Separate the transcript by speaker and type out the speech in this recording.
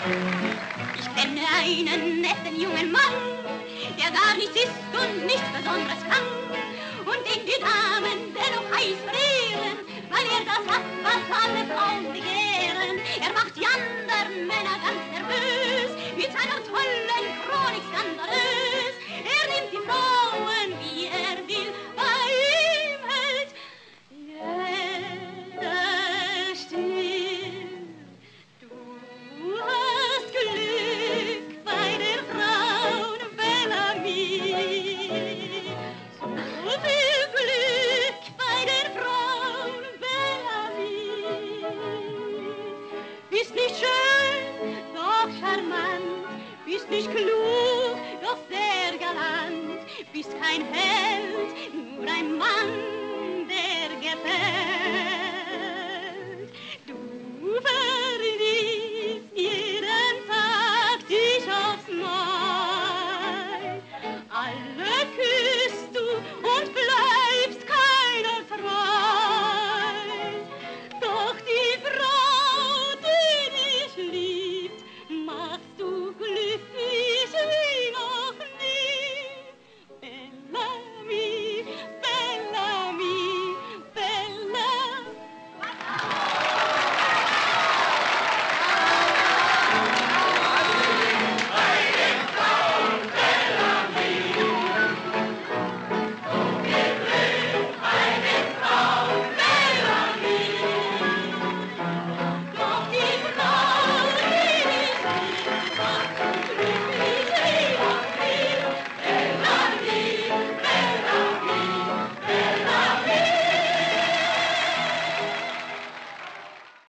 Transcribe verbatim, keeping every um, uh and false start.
Speaker 1: Ich kenne einen netten jungen Mann, der gar nichts ist und nichts Besonderes kann. Und den die Damen dennoch heiß verehren, weil er das hat, was alle Frauen begehren. Er macht die anderen Männer ganz nervös, mit seiner tollen Chronik skandalös. Er nimmt die Frauen, wie er will, bei ihm hält jeder still. Du hast Glück bei der Frauen, Bellamy. So viel Glück bei der Frauen, Bellamy. Bist nicht schön, doch charmant, bist nicht klug, doch sehr galant, bist kein Held, nur ein Mann, der gefällt.